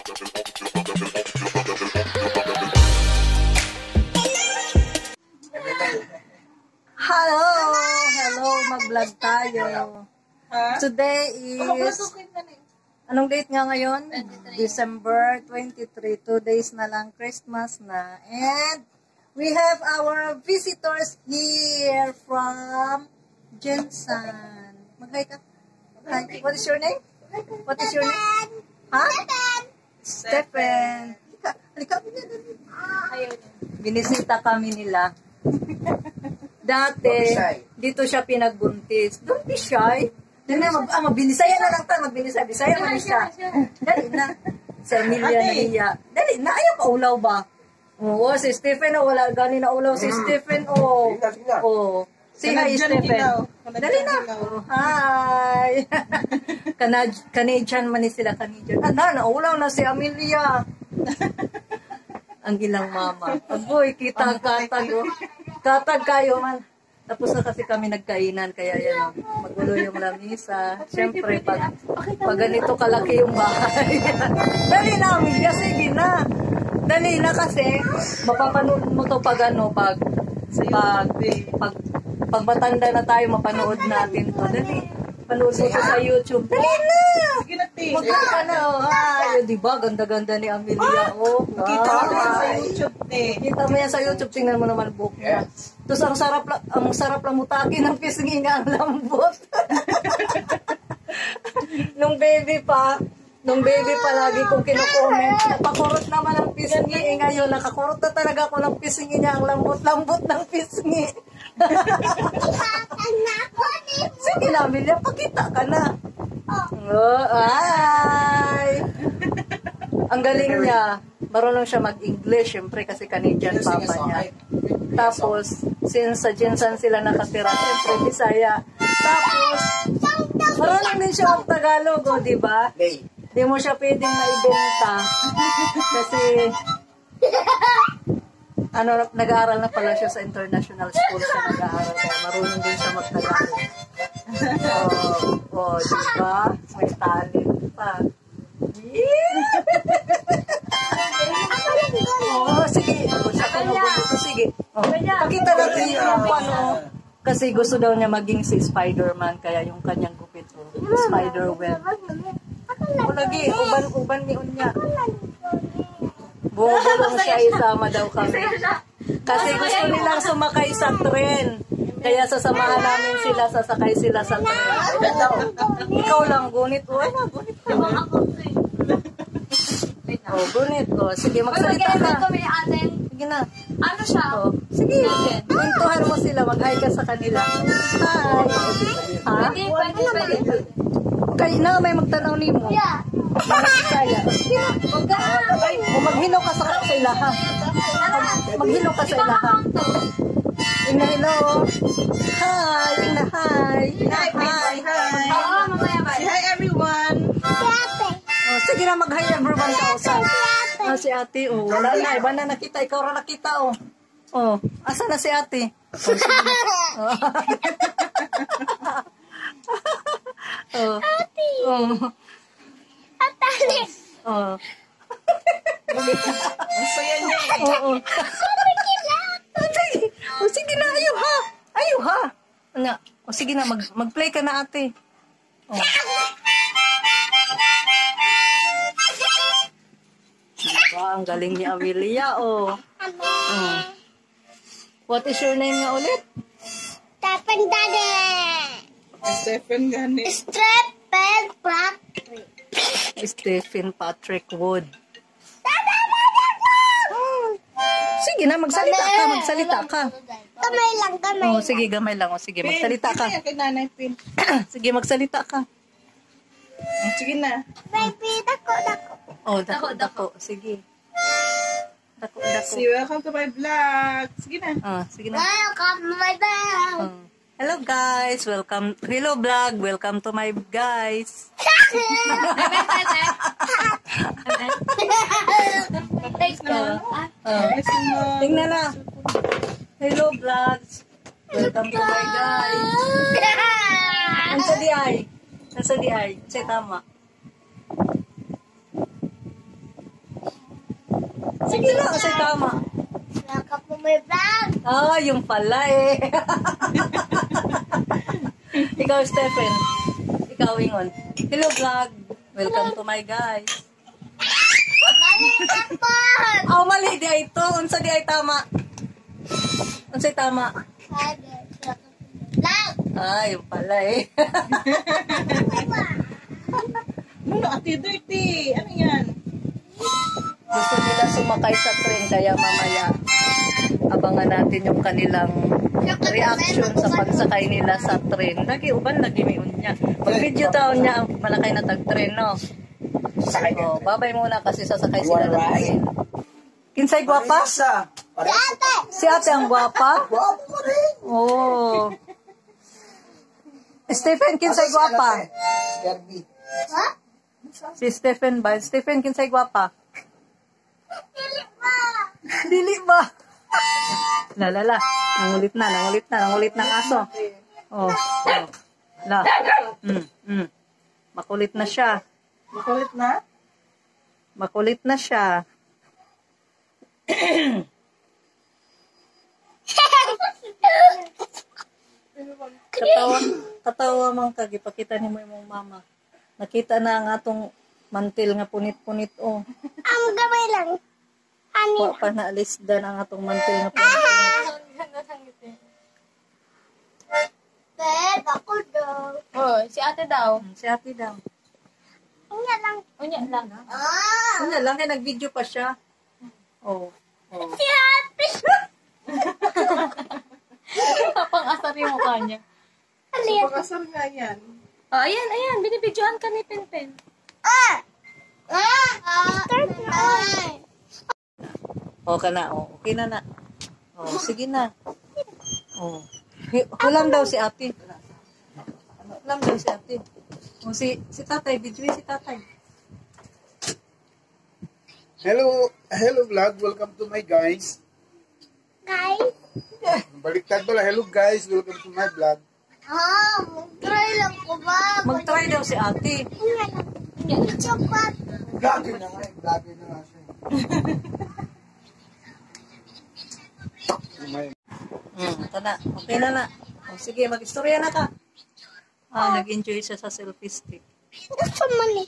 Hello! Hello, mag-vlog tayo. Today is... Anong date nga ngayon? 23. December 23. 2 days na lang, Christmas na. And we have our visitors here from Jensen. Mag-hi ka. Hi. What is your name? What is your name? Ha? Stephen. Halika. Binisita kami nila. Dati, dito siya pinagbuntis. Don't be shy. Magbinisaya na lang tayo. Magbinisaya. Bisaya na siya. Dali na. Sa Emilia na hiya. Dali na. Ayaw pa ulaw ba? Oo, si Stephen. Wala gani na ulaw si Stephen. Oo. Say hi, Stephen. Dali na. Hi. Canadian man sila. Canadian. Naulaw na si Emilia. Ang ilang mama. Agoy, kita katag. Katag kayo man. Tapos na kasi kami nagkainan. Kaya yan, magulo yung lamisa. Siyempre, pag ganito kalaki yung bahay. Dali na, Emilia. Sige na. Dali na kasi, mapapanood mo to pag matanda na tayo, mapanood natin to. Dali. Panood mo to sa YouTube. Dali na! Sige na, te. Magkaka na. Ay, diba? Ganda-ganda ni Emilia. Oh, Kita mo yan sa YouTube, te. Kita mo yan sa YouTube. Tingnan mo naman buhok niya. Tapos ang sarap lang mutakin ng pisngi niya, ang lambot. Nung baby pa lagi kong kinukomment. Napakurot naman ang pisngi. Ngayon, nakakurot na talaga ako ng pisngi niya. Ang lambot-lambot ng pisngi. Sige na, Emilia, pakita ka na. Oh, ay! Ang galing niya. Marunong siya mag-English, syempre kasi Canadian papa niya. Tapos, since sa Jensen sila nakatira, syempre Bisaya. Tapos, marunong din siya mag-Tagalog, oh, di ba? Di mo siya pwedeng maibenta. Kasi, nag-aaral na pala siya sa international school siya nag-aaral. Kaya marunong din siya mag-Tagalog. Oh, di ba? May talent pa. Oh, sige. Siya ka na sige. Oh, pakita natin yung paano. Kasi gusto daw niya maging si Spider-Man. Kaya yung kanyang gupit. Spider-Web. O lagi, uban ni Unya. Bumubulong siya, isama daw kami. Kasi gusto nilang sumakay sa tren. Kaya sasamahan namin sila, sasakay sila sa tren. Ikaw lang, gunit. O, gunit ka ba? Oh, gunit. Oh, sige, magsalita ka. Sige na. Ano siya? Oh, sige. Pintuhan mo sila, mag-hi ka sa kanila. Hi. Ha? Pwede. Kaya na, may magtanaw ni mo. Kaya. Sige na. O, maghilo ka sa ilaha. Maghilo ka sa ilaha. Ina, hello. Hi. Ina, hi. Hi. Oo, mamaya ba? Say hi, everyone. Oh, sige na, mag-hi everyone ka. Si ate, oh. Wala na, iba na nakita. Ikaw rin nakita, oh. Oh, asa na si ate? Oh. Ate! Oh. Atali! Oh. Ang saya niya eh. Oo. O sige na, ayaw ha. Ayaw ha. Nga. O sige na, mag-play ka na ate. Oh. Diba, ang galing ni Emilia, oh. Oh. What is your name nga ulit? Stephen Daddy! Stephen gani. Stephen Patrick! Stephen Patrick Wood. Sige na, magsalita ka. Kamay lang. Oh, sige, gamay lang. Oh, sige, magsalita ka. Pin, kay nanay Pin. Sige, magsalita ka. Sige na. Baby, dako. Oh, dako. Sige. Dako. See, welcome to my vlog. Sige na. Sige na. Welcome to my bed! Hello guys, hello vlog, welcome to my guys. Tingnan na. Hello vlogs, welcome to my guys. Nasa di ay. Nasa tama. Sige lang, kasi tama. Welcome to my vlog. Ah, yung pala eh. Ikaw, Stephen. Ikaw, Ingon. Hello, vlog. Welcome to my guys. Mali ako. Oh, mali. Di ay ito. Unsa di ay tama. Unsa'y tama. Vlog. Ah, yung pala eh. Ano, Ate Dirty? Ano yan? Gusto nila sumakay sa train, kaya mamaya abangan natin yung kanilang reaction sa pagsakay nila sa train. Lagi uban, lagi may unya. Mag-video taon niya ang malakay na tag-train, no? Oh, babay muna kasi sasakay sila ng train. Kinsay gwapa? Si ate. Si ate ang gwapa? Guwapo mo rin. Oh. Stephen, kinsay gwapa? Kirby. Ha? Si Stephen ba? Stephen, kinsay gwapa? Dili ba? Dili ba? Lalala. Nangulit ng aso. Oh. Oh. La. Makulit na siya. Makulit na? Makulit na siya. Katawa mang kagipakita ni mo imong mama. Nakita na ang atong mantil nga punit-punit oh. Ang gamay lang. Ani. Wa pa naalis dan ang atong mantil nga punit-punit. Bed, ako daw. Oh, si ate daw. Si ate daw. Unya lang. Unya lang. Ah. Ano lang kay nag-video pa siya. Oh. Oh. Si ate. Pang asar yung mukha niya. Pagkasal nga yan. Oh, ayan. Binibidyohan ka ni Penpen. Ah. Start na. Okay na. Oh, okay na. Oh, sige na. Oh. Hulam daw si ate. Hulam daw si ate. Oh, si tatay, video si tatay. Hello vlog. Welcome to my guys. Guys. Baliktad pala. Hello guys. Welcome to my vlog. Ah, mag-try lang ko ba? Mag-try daw si ate. Unya lang. Chocolate. Vlogger na nga. Vlogger na nga siya. Ito na. Okay na. Oh, sige, mag-istorya na ka. Nag-enjoy siya sa selfie stick. Gusto mo ni?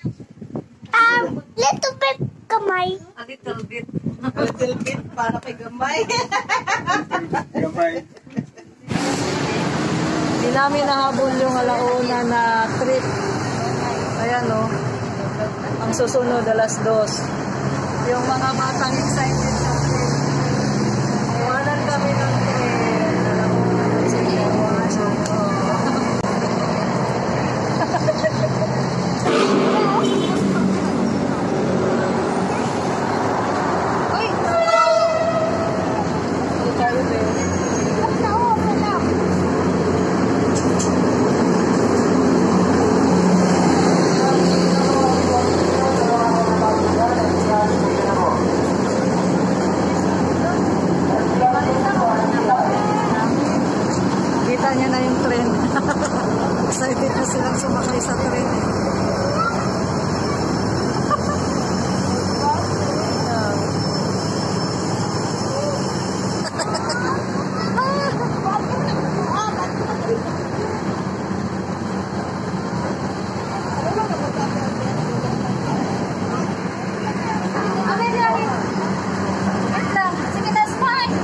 Little bit kamay. A little bit. Little bit para kay gamay. Gamay. Hindi namin nahabol yung alauna na trip. Ayan o. Ang susunod, alas 2. Yung mga batang excited sa trip. Iwanan kami ng train. Alauna na sila. Kita niya na yung train. Excited na silang sumakay sa train. Sige, that's fine.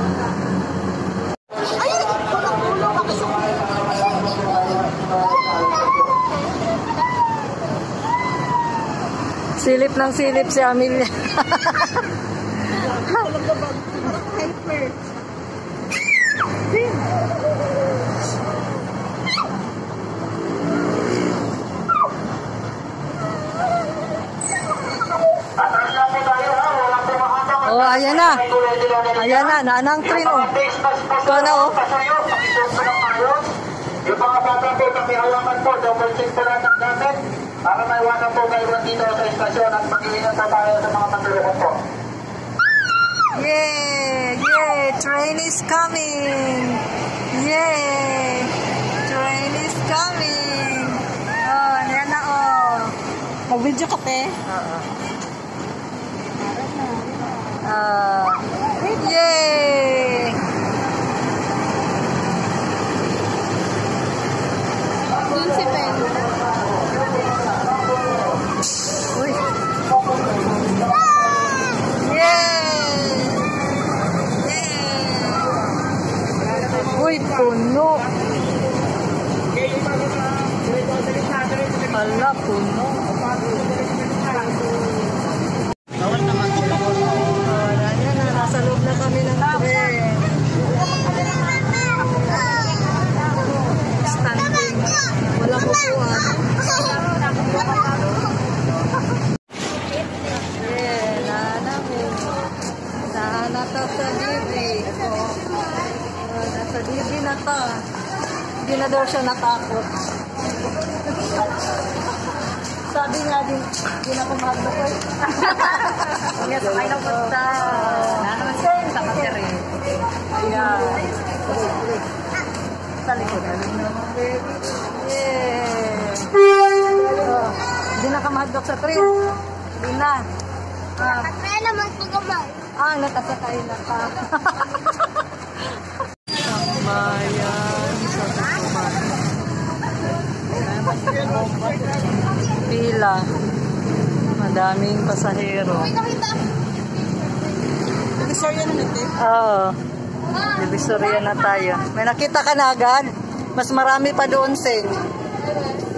Silip ng silip si Amelia. Oh, ayan na. Ayan na, naanang train oh. Ito na oh. Yung mga bata po, pakihawakan po, double check po lahat ng gamit para maiwanan po kayo dito sa istasyon at mag-iingat po tayo sa mga matulungan po. Yay! Train is coming! Yay! Train is coming! Oh, yan na oh. Mag-video ka, te. Oo. na daw siya natakot. Sabi nga din, hindi na kumagda ko eh. Kaya sakay na punta. Nanaman sa kateri. Ayan. Sa likod. Yeah. Hindi na kamahadok sa train. Hindi na. Kaya naman ko kamay. Nakasakay na ka. Bayan sa Tukuman. Pila. Madaming pasahero. Divisoria na natin. Oo. Divisoria na tayo. May nakita ka na agad? Mas marami pa doon, Sen.